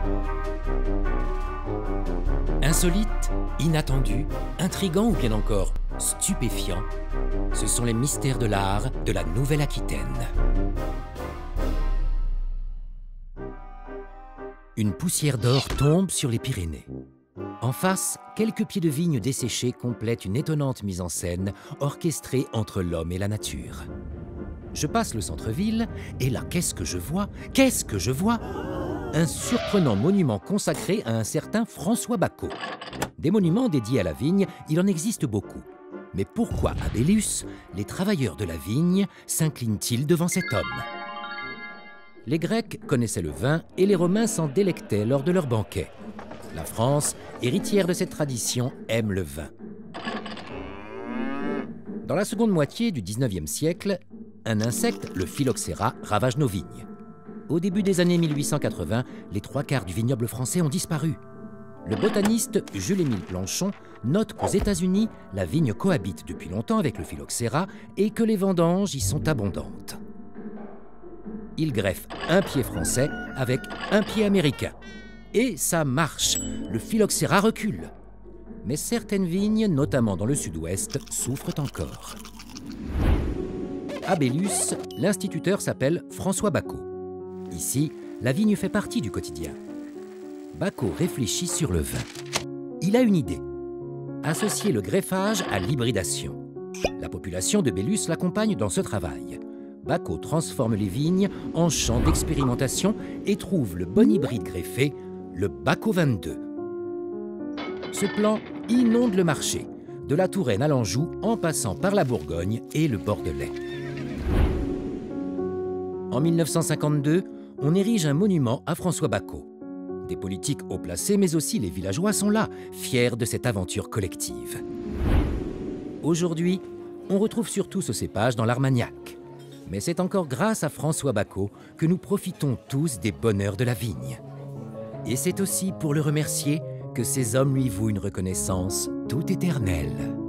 Insolite, inattendu, intrigant ou bien encore stupéfiant, ce sont les mystères de l'art de la Nouvelle-Aquitaine. Une poussière d'or tombe sur les Pyrénées. En face, quelques pieds de vigne desséchés complètent une étonnante mise en scène orchestrée entre l'homme et la nature. Je passe le centre-ville et là, qu'est-ce que je vois? Qu'est-ce que je vois? Un surprenant monument consacré à un certain François Bacot. Des monuments dédiés à la vigne, il en existe beaucoup. Mais pourquoi à Bélus, les travailleurs de la vigne s'inclinent-ils devant cet homme? Les Grecs connaissaient le vin et les Romains s'en délectaient lors de leurs banquets. La France, héritière de cette tradition, aime le vin. Dans la seconde moitié du XIXe siècle, un insecte, le phylloxéra, ravage nos vignes. Au début des années 1880, les 3/4 du vignoble français ont disparu. Le botaniste Jules-Émile Planchon note qu'aux États-Unis, la vigne cohabite depuis longtemps avec le phylloxéra et que les vendanges y sont abondantes. Il greffe un pied français avec un pied américain. Et ça marche, le phylloxéra recule. Mais certaines vignes, notamment dans le sud-ouest, souffrent encore. À Bélus, l'instituteur s'appelle François Bacot. Ici, la vigne fait partie du quotidien. Bacot réfléchit sur le vin. Il a une idée. Associer le greffage à l'hybridation. La population de Bélus l'accompagne dans ce travail. Bacot transforme les vignes en champ d'expérimentation et trouve le bon hybride greffé, le Bacot 22. Ce plan inonde le marché, de la Touraine à l'Anjou en passant par la Bourgogne et le Bordelais. En 1952, on érige un monument à François Bacot. Des politiques haut placés, mais aussi les villageois sont là, fiers de cette aventure collective. Aujourd'hui, on retrouve surtout ce cépage dans l'Armagnac. Mais c'est encore grâce à François Bacot que nous profitons tous des bonheurs de la vigne. Et c'est aussi pour le remercier que ces hommes lui vouent une reconnaissance toute éternelle.